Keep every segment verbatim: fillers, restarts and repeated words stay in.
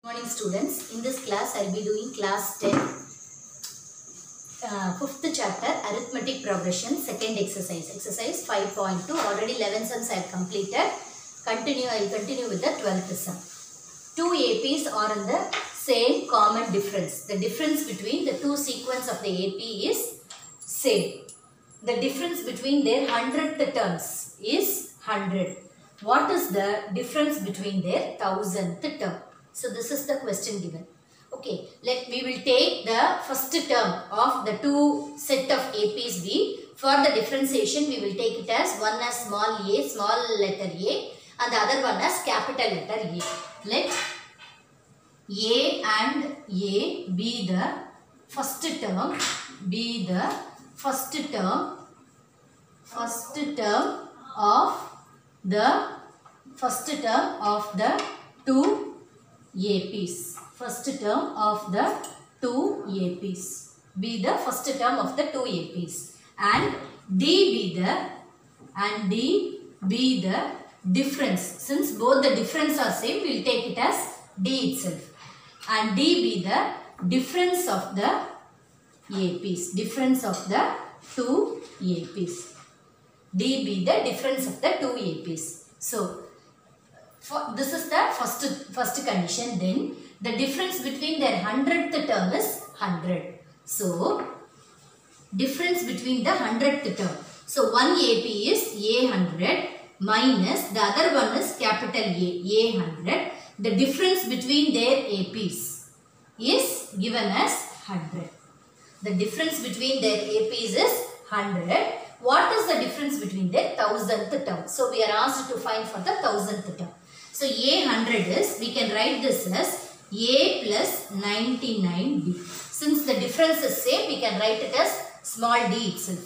Good morning students. In this class I will be doing class ten, uh, fifth chapter arithmetic progression, second exercise, exercise five point two. Already eleven sums I have completed. Continue, I will continue with the twelfth sum. Two A Ps are in the same common difference. The difference between the two sequence of the A P is same. The difference between their hundredth terms is one hundred. What is the difference between their thousandth term? So this is the question given. Okay, let we will take the first term of the two set of A Ps B. For the differentiation, we will take it as one as small a, small letter a, and the other one as capital letter A. Let A and A be the first term, be the first term, first term of the first term of the two A Ps. First term of the two A Ps. Be the first term of the two A Ps. And D be the and D be the difference. Since both the difference are same, we will take it as D itself. And D be the difference of the A Ps. Difference of the two A Ps. D be the difference of the two A Ps. So, for this is the first, first condition. Then the difference between their hundredth term is one hundred. So, difference between the hundredth term. So, one A P is A one hundred minus the other one is capital A, A one hundred. The difference between their A Ps is given as one hundred. The difference between their A Ps is one hundred. What is the difference between their thousandth term? So, we are asked to find for the thousandth term. So, A one hundred is, we can write this as A plus ninety-nine D. Since the difference is same, we can write it as small d itself.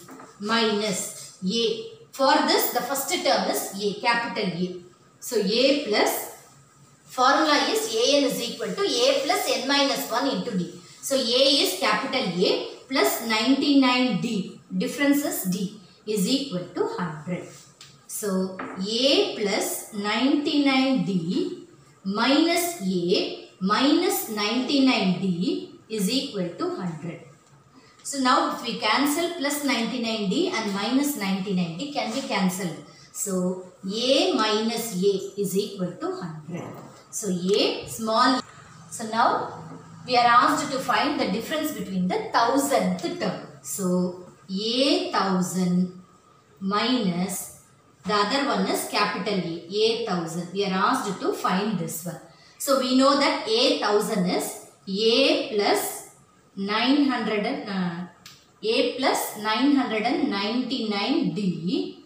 Minus A. For this, the first term is A, capital A. So, A plus, formula is A n is equal to A plus n minus one into D. So, A is capital A plus ninety-nine D. Difference is D is equal to one hundred. So, A plus ninety-nine D minus A minus ninety-nine D is equal to one hundred. So, now if we cancel plus ninety-nine D and minus ninety-nine D can be cancelled. So, A minus A is equal to one hundred. So, A small. So, now we are asked to find the difference between the thousandth term. So, A thousand minus the other one is capital A, A thousand. We are asked to find this one. So, we know that A thousand is A plus nine hundred and, uh, A plus nine hundred ninety-nine D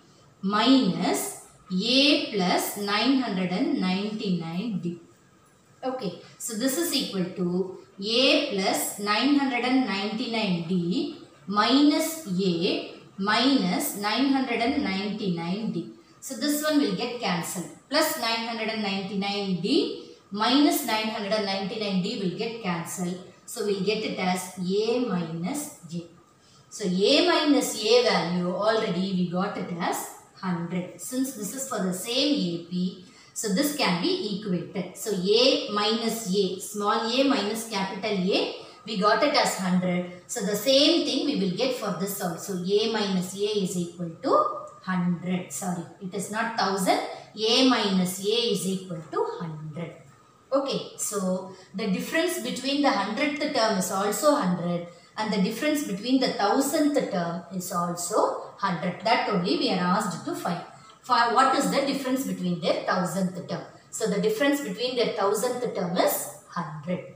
minus A plus nine hundred ninety-nine D. Okay. So, this is equal to A plus nine hundred ninety-nine D minus A minus nine hundred ninety-nine D. So, this one will get cancelled. Plus nine hundred ninety-nine D minus nine hundred ninety-nine D will get cancelled. So, we will get it as A minus J. So, A minus A value already we got it as one hundred. Since this is for the same A P, so this can be equated. So, A minus A, small a minus capital A, we got it as one hundred. So, the same thing we will get for this also. A minus A is equal to one hundred. Sorry, it is not one thousand. A minus A is equal to one hundred. Okay. So, the difference between the hundredth term is also one hundred. And the difference between the thousandth term is also one hundred. That only we are asked to find. For what is the difference between their thousandth term? So, the difference between their thousandth term is one hundred.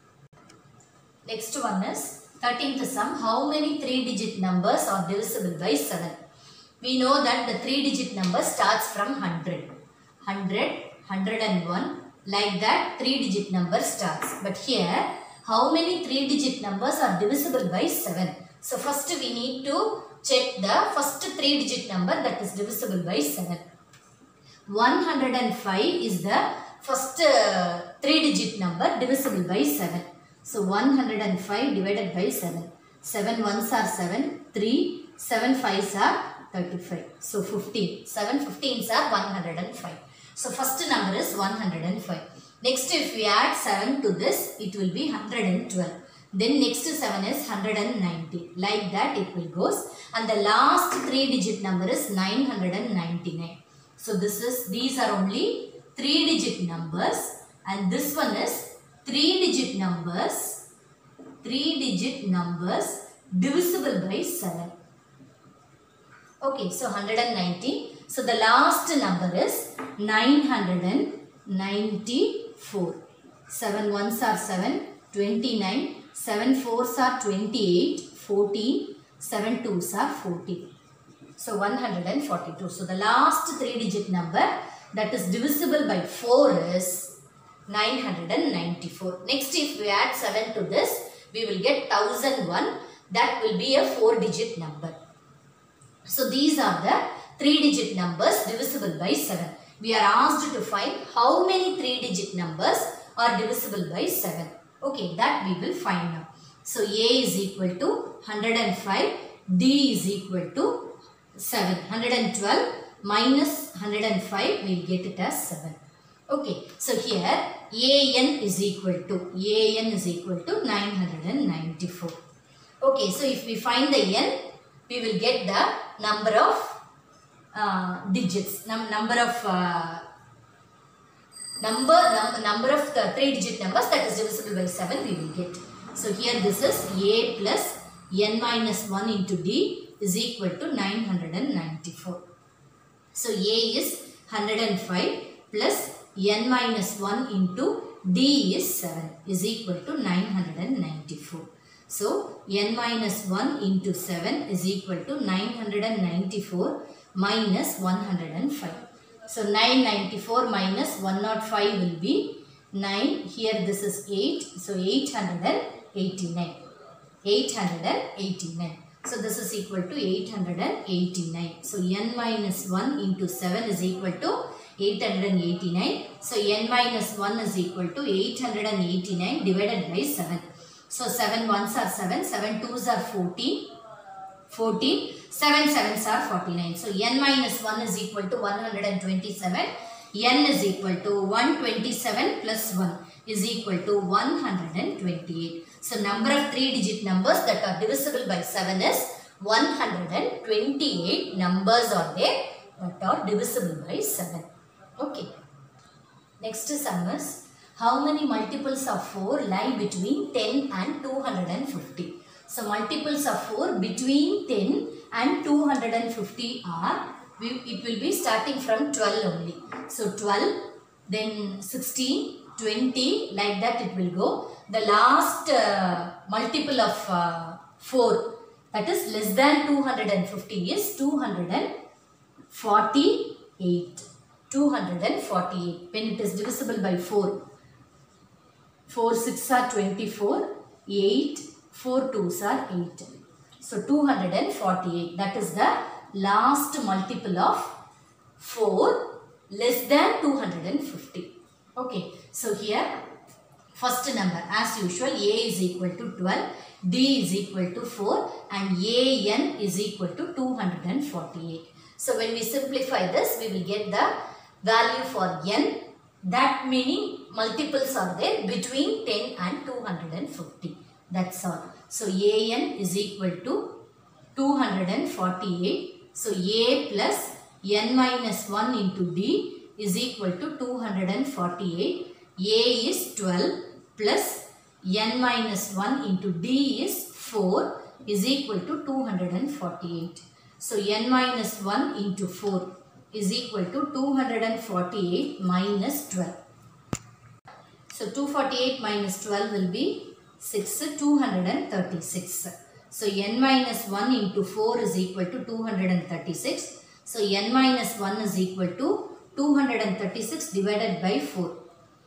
Next one is thirteenth sum. How many three digit numbers are divisible by seven? We know that the three digit number starts from one hundred. one hundred, one hundred one. Like that three digit number starts. But here, how many three digit numbers are divisible by seven? So, first we need to check the first three digit number that is divisible by seven. one hundred five is the first uh, three digit number divisible by seven. So, one hundred five divided by seven. seven ones are seven, three, seven fives are thirty-five. So, fifteen. seven fifteens are one hundred five. So, first number is one hundred five. Next, if we add seven to this, it will be one hundred twelve. Then next seven is one hundred ninety. Like that it will goes. And the last three digit number is nine hundred ninety-nine. So this is, these are only three digit numbers. And this one is three digit numbers. three digit numbers divisible by seven. Okay, so one hundred ninety. So the last number is nine hundred ninety-four. seven ones are seven, twenty-nine, seven fours are twenty-eight, fourteen, seven twos are fourteen. So one hundred forty-two. So the last three digit number that is divisible by four is nine hundred ninety-four. Next, if we add seven to this, we will get one thousand one. That will be a four digit number. So these are the three digit numbers divisible by seven. We are asked to find how many three digit numbers are divisible by seven. Okay, that we will find now. So A is equal to one hundred five, D is equal to seven. one hundred twelve minus one hundred five, we will get it as seven. Okay, so here A N is equal to, A N is equal to nine hundred ninety-four. Okay, so if we find the N, we will get the number of uh, digits, num number of uh, number num number of the three digit numbers that is divisible by seven we will get. So here this is A plus N minus one into D is equal to nine hundred ninety-four. So A is one hundred five plus N minus one into D is seven is equal to nine hundred ninety-four. So N minus one into seven is equal to nine hundred ninety-four minus one hundred five. So nine hundred ninety-four minus one hundred five will be nine. Here this is eight. So eight hundred eighty-nine. eight hundred eighty-nine. So this is equal to eight hundred eighty-nine. So N minus one into seven is equal to eight hundred eighty-nine. So N minus one is equal to eight hundred eighty-nine divided by seven. So seven ones are seven, seven twos are fourteen, fourteen, seven sevens are forty-nine. So N minus one is equal to one hundred twenty-seven. N is equal to one hundred twenty-seven plus one is equal to one hundred twenty-eight. So number of three digit numbers that are divisible by seven is one hundred twenty-eight numbers are there that are divisible by seven. Okay. Next sum is, how many multiples of four lie between ten and two hundred fifty? So multiples of four between ten and two hundred fifty are, we, it will be starting from twelve only. So twelve, then sixteen, twenty, like that it will go. The last uh, multiple of uh, four, that is less than two hundred fifty, is two hundred forty-eight. two hundred forty-eight. When it is divisible by four, four six are twenty-four, eight, four twos are eight. So two hundred forty-eight, that is the last multiple of four less than two hundred fifty. Okay, so here first number as usual, A is equal to twelve, D is equal to four and A N is equal to two hundred forty-eight. So when we simplify this, we will get the value for N. That many multiples are there between ten and two hundred fifty. That's all. So A N is equal to two hundred forty-eight. So A plus N minus one into D is equal to two hundred forty-eight. A is twelve plus N minus one into D is four is equal to two hundred forty-eight. So N minus one into four is equal to two hundred forty-eight minus twelve. So two hundred forty-eight minus twelve will be six, two hundred thirty-six. So N minus one into four is equal to two hundred thirty-six. So N minus one is equal to two hundred thirty-six divided by four.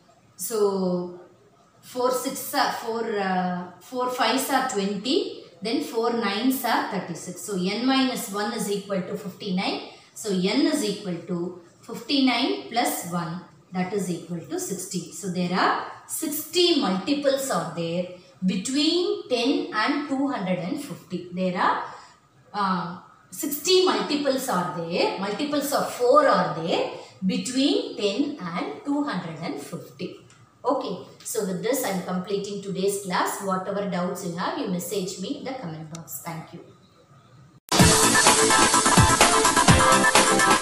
So four six are four uh, four fives are twenty, then four nines are thirty-six. So N minus one is equal to fifty-nine. So N is equal to fifty-nine plus one, that is equal to sixty. So there are sixty multiples are there between ten and two hundred fifty. There are uh, sixty multiples are there, multiples of four are there between ten and two hundred fifty. Okay, so with this I am completing today's class. Whatever doubts you have, you message me in the comment box. Thank you.